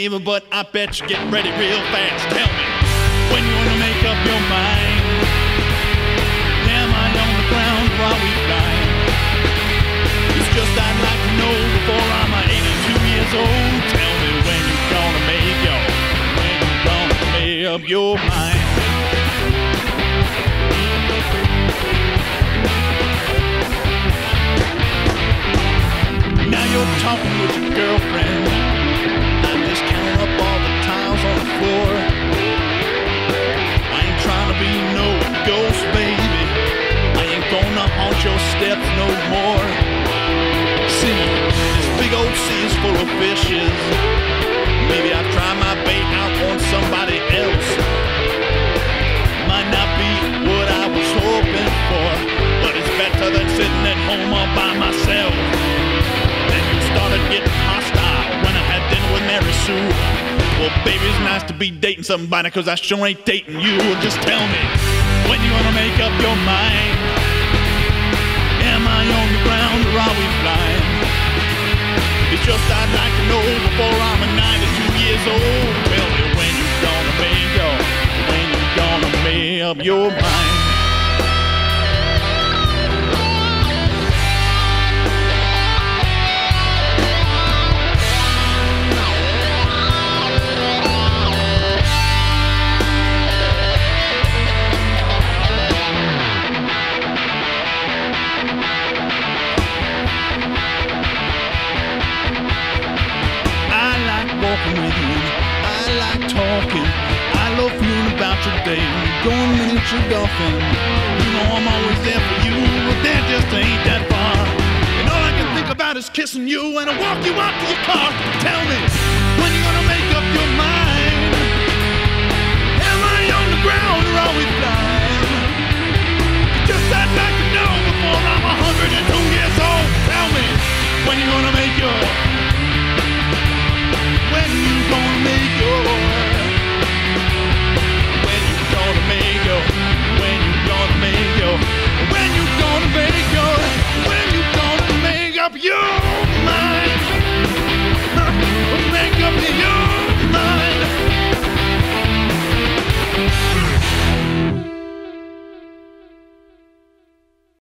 baby, but I bet you get ready real fast. Tell me, when you gonna make up your mind? Am I on the ground or are we flying? It's just I'd like to know before I'm 82 years old. Tell me when you gonna make up your mind. Now you're talking with your girlfriend. I'm just counting up all the tiles on the floor. I ain't trying to be no ghost, baby. I ain't gonna haunt your steps no more. See, this big old sea is full of fishes. Maybe I'll try my bait out on somebody else. Might not be what I was hoping for, but it's better than sitting at home all by myself. Then you started getting hostile when I had dinner with Mary Sue. Well, baby, it's nice to be dating somebody, cause I sure ain't dating you. Just tell me, when you gonna make up your mind? Am I on the ground or are we flying? It's just I'd like to know before I'm 92 years old. Tell me when you gonna make up your mind. With you, I like talking. I love feeling about your day. Going miniature golfing. You know I'm always there for you, but that just ain't that far. And all I can think about is kissing you and I walk you out to your car. Tell me, when you gonna make up your mind? Am I on the ground or are we flying? Just I'd like to know before I'm 102 years old. Tell me, when you gonna make your When you gonna make your When you gonna make your When you gonna make your When you gonna make your When you gonna make up your